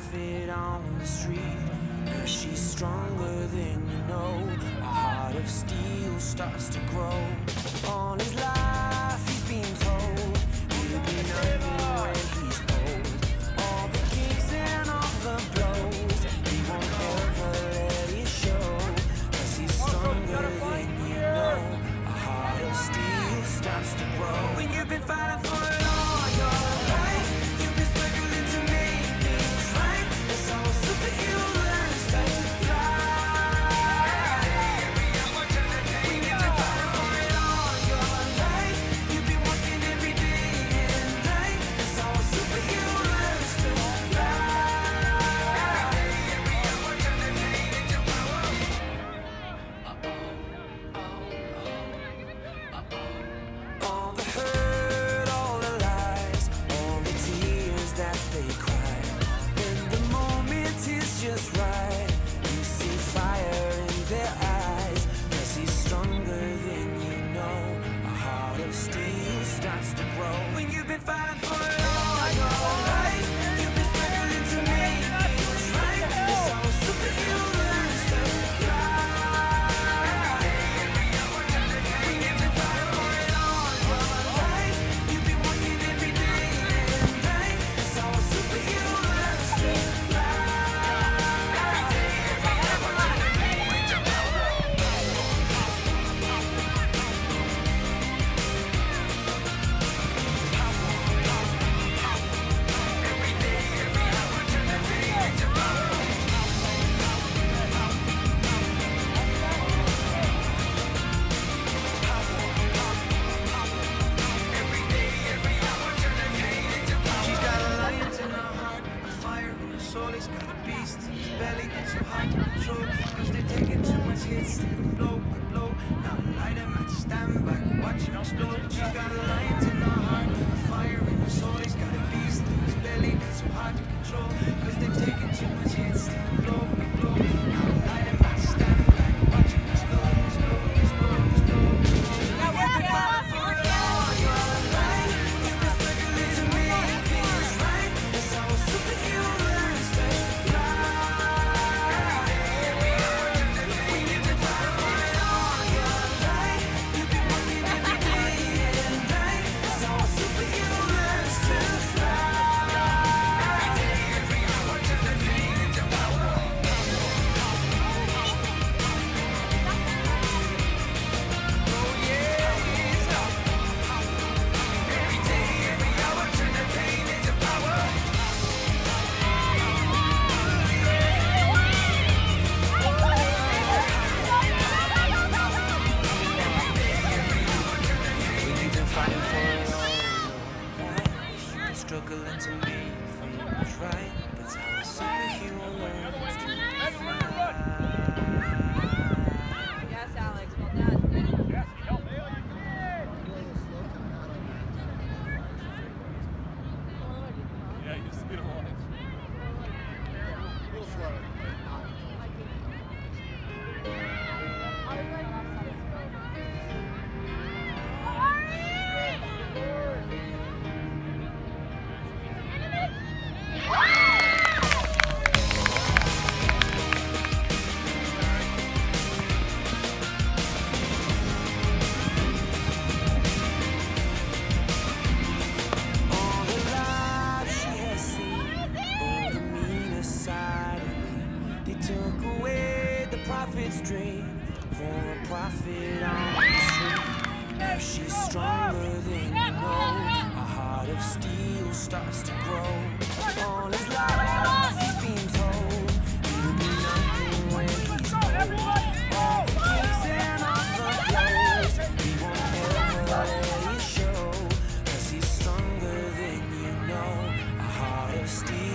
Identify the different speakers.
Speaker 1: prophet on the street. Yeah, she's stronger than you know. A heart of steel starts to grow. All his life he's been told he'll be nothing when he's old. All the kicks and all the blows, he won't ever let it show. 'Cause he's stronger than you know. A heart of steel starts to grow. When you've been fighting for it all your life, you've been struggling to make things right. That's how a superhero learns to fly. When you've been fighting for it all your life, you've been working every day and night. That's how a superhero learns to fly. All the hurt, all the lies, all the tears that they cry. When the moment is just right, you see fire in their eyes. 'Cause he's stronger than you know. A heart of steel starts to grow. When you've been fighting for it all your life, you've been struggling to make things right. That's how a superhero learns to fly. When you've been fighting for it all your life, you've been working every day and night. That's how a superhero learns to fly.
Speaker 2: She's got a lion in her heart, a fire in her soul. He's got a beast in his belly that's so hard to control. 'Cause they've taken too much hits, blow by blow. Now light him at stand back, watching us blow. She's got a lion in her heart, a fire in her soul. He's got a beast in his belly that's so hard to control. 'Cause they've taken too much hits, blow by blow. Now light him at stand back, watching us blow.
Speaker 1: Now you've been fighting for it all your life. You've been struggling to make things right. That's how a superhero learns to fly. When you've been fighting for it all your life, you've been working every day and night. That's how a superhero learns to fly. When you've been fighting for it all your life, you've been struggling to make things right. That's how a superhero learns to fly.
Speaker 3: Yes, Alex, well done.
Speaker 4: Yeah, you see the lines. A little slow.
Speaker 1: All the lies she has seen, all the meaner side of me. They took away the prophet's dream for a prophet on the street. Now she's stronger than you know. A heart of steel starts to grow. All his life he's been told he'll be nothing when he's old. All the kicks and all the blows, he won't ever let it show. 'Cause he's stronger than you know. A heart of steel